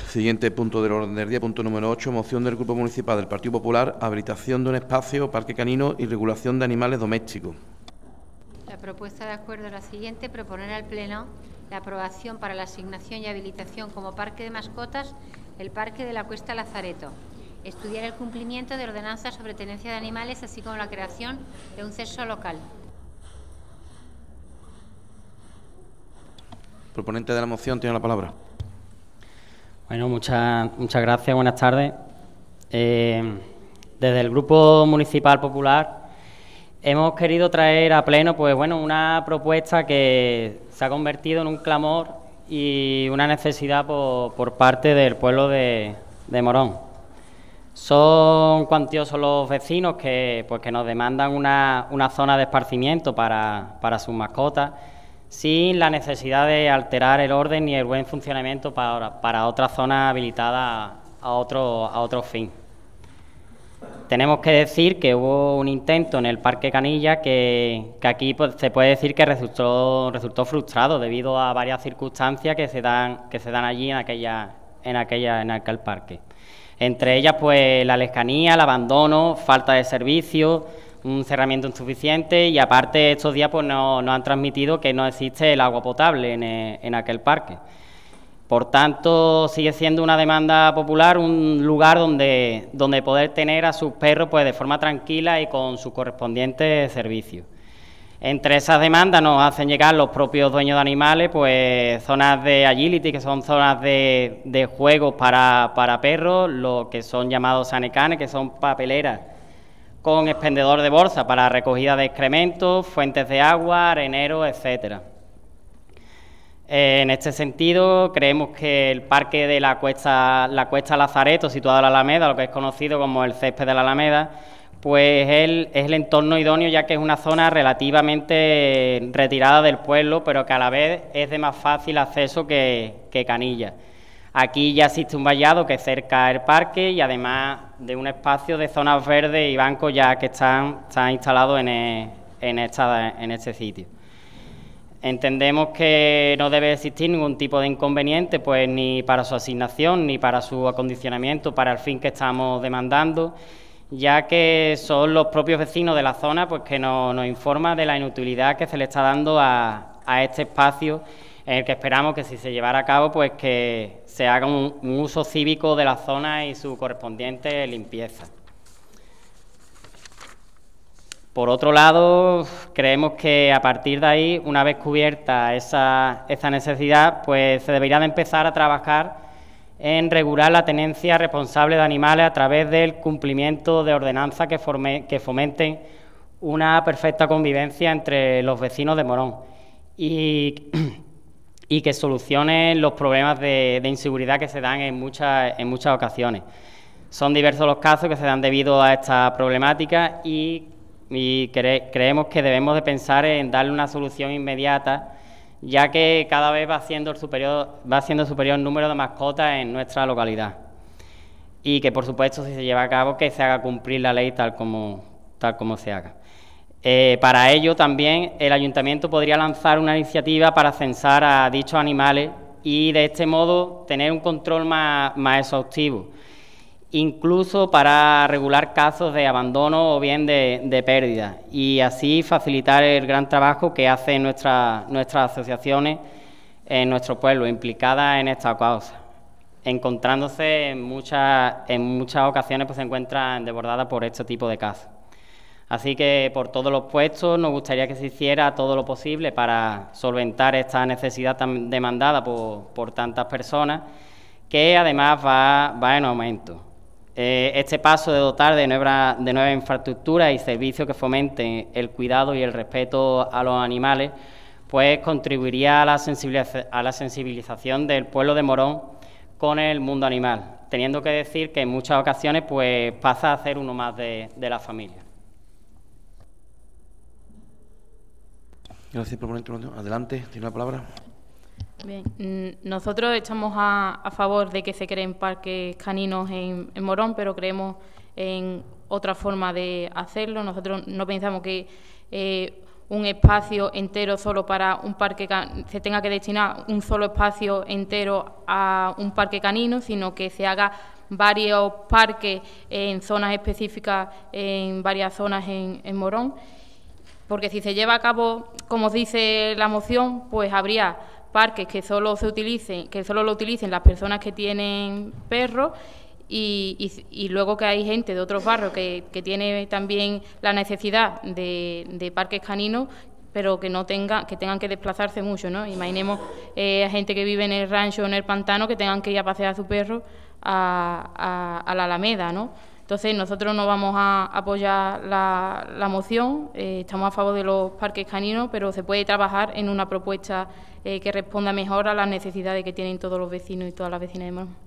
Siguiente punto del orden del día, punto número 8, moción del Grupo Municipal del Partido Popular, habilitación de un espacio o parque canino y regulación de animales domésticos. La propuesta de acuerdo es la siguiente: proponer al Pleno la aprobación para la asignación y habilitación como parque de mascotas el Parque de la Cuesta Lazareto. Estudiar el cumplimiento de ordenanzas sobre tenencia de animales, así como la creación de un censo local. Proponente de la moción tiene la palabra. Bueno, muchas gracias, buenas tardes. Desde el Grupo Municipal Popular hemos querido traer a pleno una propuesta que se ha convertido en un clamor y una necesidad por parte del pueblo de Morón. Son cuantiosos los vecinos que nos demandan una zona de esparcimiento para sus mascotas, sin la necesidad de alterar el orden ni el buen funcionamiento para otra zona habilitada a otro fin. Tenemos que decir que hubo un intento en el Parque Canilla que aquí se puede decir que resultó frustrado debido a varias circunstancias que se dan allí en aquel parque. Entre ellas, la lejanía, el abandono, falta de servicio, un cerramiento insuficiente y aparte estos días nos han transmitido que no existe el agua potable en aquel parque. Por tanto, sigue siendo una demanda popular, un lugar donde poder tener a sus perros de forma tranquila y con su correspondiente servicio. Entre esas demandas nos hacen llegar los propios dueños de animales, zonas de agility, que son zonas de juegos para perros, lo que son llamados sanecanes, que son papeleras con expendedor de bolsa para recogida de excrementos, fuentes de agua, areneros, etcétera. En este sentido, creemos que el parque de la Cuesta Lazareto, situado en la Alameda, lo que es conocido como el césped de la Alameda, es el entorno idóneo, ya que es una zona relativamente retirada del pueblo, pero que a la vez es de más fácil acceso que Canilla. Aquí ya existe un vallado que cerca el parque y además de un espacio de zonas verdes y bancos ya que están instalados en este sitio. Entendemos que no debe existir ningún tipo de inconveniente, ni para su asignación ni para su acondicionamiento para el fin que estamos demandando, ya que son los propios vecinos de la zona que nos informan de la inutilidad que se le está dando a este espacio, en el que esperamos que si se llevara a cabo, que se haga un uso cívico de la zona y su correspondiente limpieza. Por otro lado, creemos que a partir de ahí, una vez cubierta esa necesidad, se debería de empezar a trabajar en regular la tenencia responsable de animales a través del cumplimiento de ordenanzas que fomenten una perfecta convivencia entre los vecinos de Morón y que solucionen los problemas de inseguridad que se dan en muchas ocasiones. Son diversos los casos que se dan debido a esta problemática y creemos que debemos de pensar en darle una solución inmediata, ya que cada vez va siendo superior el número de mascotas en nuestra localidad. Y que, por supuesto, si se lleva a cabo, que se haga cumplir la ley tal como se haga. Para ello, también, el Ayuntamiento podría lanzar una iniciativa para censar a dichos animales y, de este modo, tener un control más exhaustivo, incluso para regular casos de abandono o bien de pérdida, y así facilitar el gran trabajo que hacen nuestras asociaciones en nuestro pueblo, implicadas en esta causa, encontrándose en muchas ocasiones se encuentran desbordadas por este tipo de casos. Así que, por todos los puestos, nos gustaría que se hiciera todo lo posible para solventar esta necesidad tan demandada por tantas personas, que además va en aumento. Este paso de dotar de nuevas infraestructuras y servicios que fomenten el cuidado y el respeto a los animales, contribuiría a la sensibilización del pueblo de Morón con el mundo animal, teniendo que decir que en muchas ocasiones pasa a ser uno más de la familia. Gracias, proponente. Adelante, tiene la palabra. Bien, nosotros estamos a favor de que se creen parques caninos en Morón, pero creemos en otra forma de hacerlo. Nosotros no pensamos que un espacio entero solo para un parque, se tenga que destinar un solo espacio entero a un parque canino, sino que se haga varios parques en zonas específicas, en varias zonas en Morón, porque si se lleva a cabo, como dice la moción, pues habría parques que solo lo utilicen las personas que tienen perros, y luego que hay gente de otros barrios que tiene también la necesidad de parques caninos, pero que tengan que desplazarse mucho, ¿no? Imaginemos a gente que vive en el rancho o en el pantano que tengan que ir a pasear a su perro a la Alameda, ¿no? Entonces nosotros no vamos a apoyar la moción, estamos a favor de los parques caninos, pero se puede trabajar en una propuesta que responda mejor a las necesidades que tienen todos los vecinos y todas las vecinas de Morón.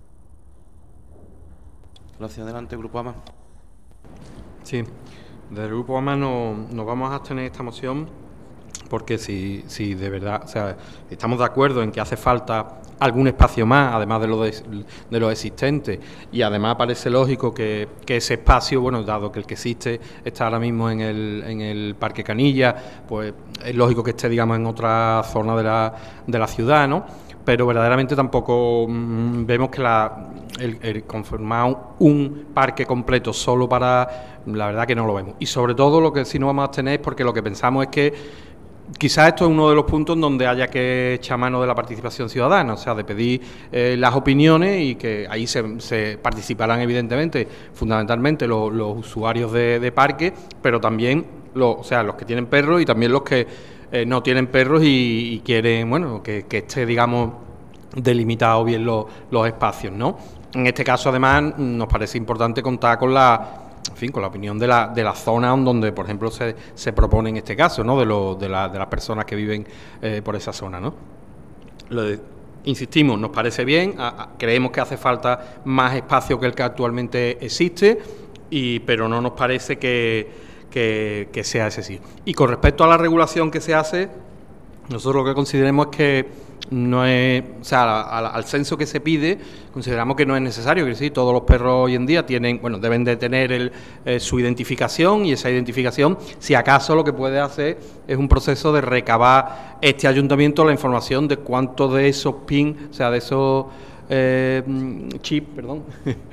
Gracias. Adelante, Grupo AMA. Sí, desde el Grupo AMA nos vamos a abstener esta moción porque si de verdad, o sea, estamos de acuerdo en que hace falta algún espacio más, además de lo existente, y además parece lógico que ese espacio, bueno, dado que el que existe está ahora mismo en el Parque Canilla, pues es lógico que esté, digamos, en otra zona de la ciudad, ¿no? Pero verdaderamente tampoco vemos que el conformar un parque completo solo para... La verdad que no lo vemos. Y sobre todo lo que sí nos vamos a abstener es porque lo que pensamos es que quizás esto es uno de los puntos donde haya que echar mano de la participación ciudadana, o sea, de pedir las opiniones, y que ahí se participarán evidentemente, fundamentalmente los usuarios de parque, pero también los que tienen perros y también los que no tienen perros y quieren, bueno, que esté, digamos, delimitado bien los espacios, ¿no? En este caso, además, nos parece importante contar con la opinión de la zona donde, por ejemplo, se propone en este caso, ¿no? De las personas que viven por esa zona, ¿no? Insistimos, nos parece bien, creemos que hace falta más espacio que el que actualmente existe, pero no nos parece que sea ese sí. Y con respecto a la regulación que se hace, nosotros lo que consideramos es que no es, o sea, al censo que se pide, consideramos que no es necesario, que sí, todos los perros hoy en día deben de tener su identificación, y esa identificación, si acaso, lo que puede hacer es un proceso de recabar este ayuntamiento la información de cuántos de esos PIN, o sea, de esos chips, perdón,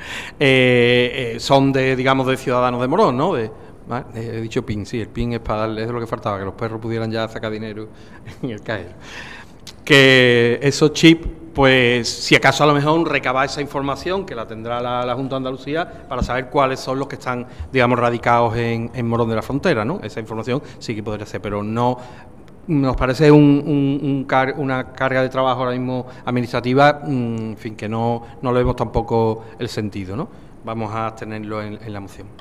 son de ciudadanos de Morón, ¿no? He dicho PIN, sí, el PIN es para darle, es lo que faltaba, que los perros pudieran ya sacar dinero en el cajero. Que esos chips, pues si acaso a lo mejor recabar esa información, que la tendrá la Junta de Andalucía, para saber cuáles son los que están, digamos, radicados en Morón de la Frontera, ¿no? Esa información sí que podría ser, pero no nos parece una carga de trabajo ahora mismo administrativa, en fin, que no le vemos tampoco el sentido, ¿no? Vamos a tenerlo en la moción.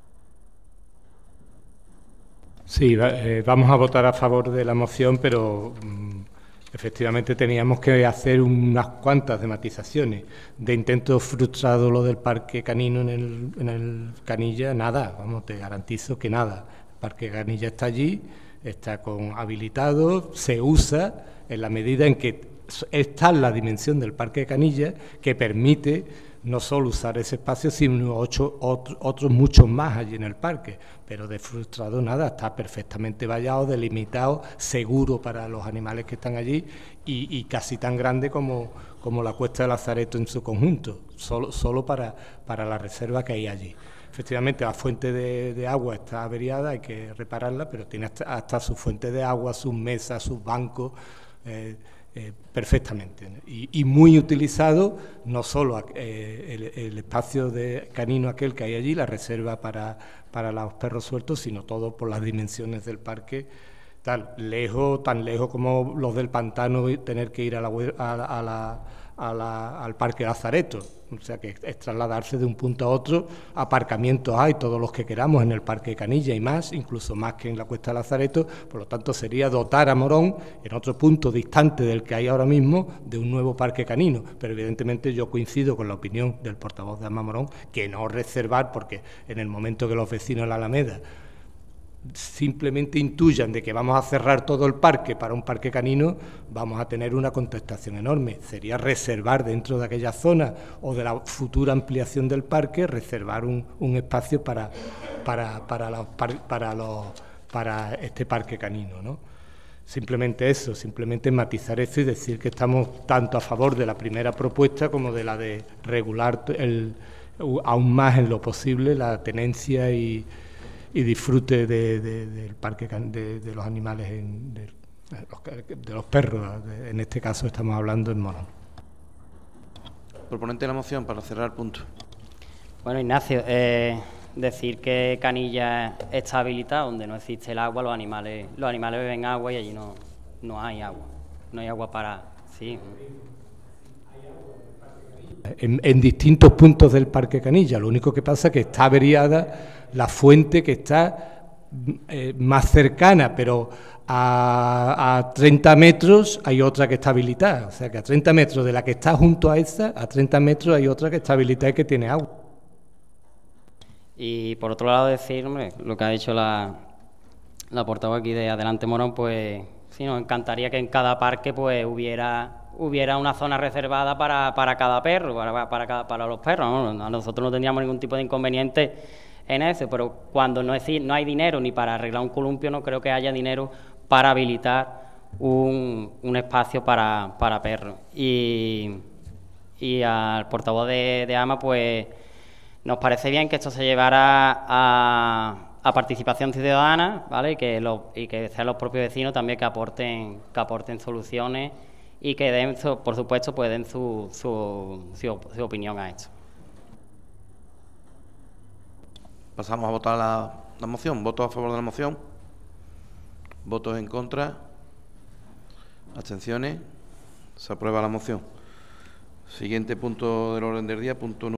Sí, vamos a votar a favor de la moción, pero efectivamente teníamos que hacer unas cuantas matizaciones. De intento frustrado lo del parque canino en el Canilla, nada, vamos, te garantizo que nada. El parque Canilla está allí, está habilitado, se usa en la medida en que está la dimensión del parque Canilla, que permite no solo usar ese espacio, sino otros muchos más allí en el parque. Pero de frustrado nada, está perfectamente vallado, delimitado, seguro para los animales que están allí, y casi tan grande como la Cuesta de Lazareto en su conjunto, solo para la reserva que hay allí. Efectivamente, la fuente de agua está averiada, hay que repararla, pero tiene hasta su fuente de agua, sus mesas, sus bancos, perfectamente, y muy utilizado, no solo el espacio canino aquel que hay allí, la reserva para los perros sueltos, sino todo por las dimensiones del parque, tan lejos como los del pantano, tener que ir al parque Lazareto, o sea que es trasladarse de un punto a otro. Aparcamientos hay todos los que queramos en el parque Canilla y más, incluso más que en la Cuesta de Lazareto, por lo tanto sería dotar a Morón, en otro punto distante del que hay ahora mismo, de un nuevo parque canino, pero evidentemente yo coincido con la opinión del portavoz de AMA Morón, que no reservar, porque en el momento que los vecinos de la Alameda simplemente intuyan de que vamos a cerrar todo el parque para un parque canino, vamos a tener una contestación enorme. Sería reservar dentro de aquella zona o de la futura ampliación del parque, reservar un espacio para para este parque canino, ¿no? Simplemente eso, simplemente matizar eso y decir que estamos tanto a favor de la primera propuesta como de la de regular aún más en lo posible la tenencia y disfrute del parque de los animales, de los perros. En este caso estamos hablando en Morón. Proponente de la moción, para cerrar el punto. Bueno, Ignacio, decir que Canilla está habilitada donde no existe el agua, los animales beben agua y allí no hay agua. No hay agua para... Sí. En distintos puntos del Parque Canilla, lo único que pasa es que está averiada la fuente que está más cercana, pero a 30 metros hay otra que está habilitada, o sea que a 30 metros de la que está junto a esa, a 30 metros hay otra que está habilitada y que tiene agua. Y por otro lado decir, hombre, lo que ha dicho la portavoz aquí de Adelante Morón, pues sí, nos encantaría que en cada parque pues hubiera una zona reservada para cada perro, para los perros, ¿no? A nosotros no tendríamos ningún tipo de inconveniente en eso, pero cuando no hay dinero ni para arreglar un columpio, no creo que haya dinero para habilitar un espacio para perros. Y al portavoz de AMA, pues nos parece bien que esto se llevara a participación ciudadana, ¿vale? Y que sean los propios vecinos también que aporten soluciones y que den, por supuesto, pues den su opinión a esto. Pasamos a votar la moción. ¿Votos a favor de la moción? ¿Votos en contra? ¿Abstenciones? Se aprueba la moción. Siguiente punto del orden del día, punto